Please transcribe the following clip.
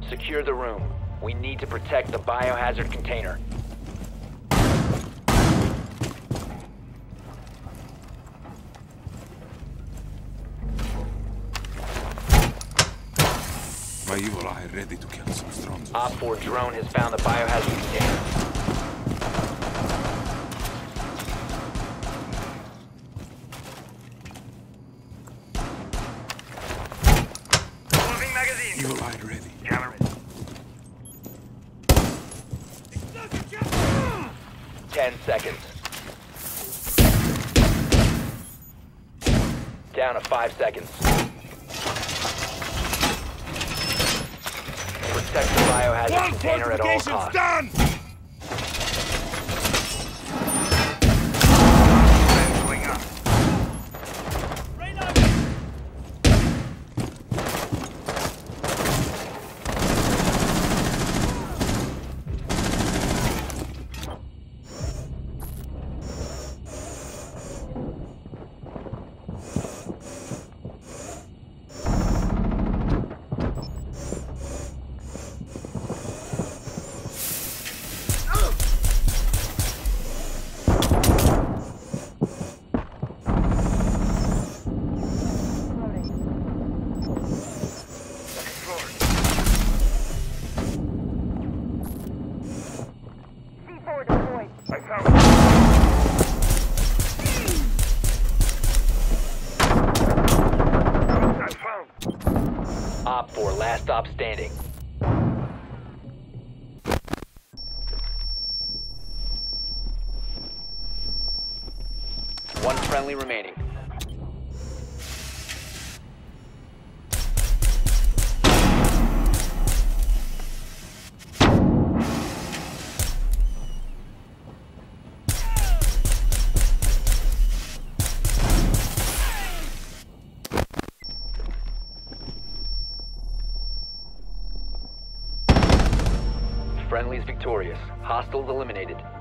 Secure the room. We need to protect the biohazard container. My evil eye ready to kill some strong. Op 4 drone has found the biohazard container. Moving magazine. Evil eye ready. Camera ready. 10 seconds. Down to 5 seconds. Protect the biohazard container at all costs. Done! Going up. I found it. I found. Op 4, last stop standing. One friendly remaining. Friendly's victorious. Hostiles eliminated.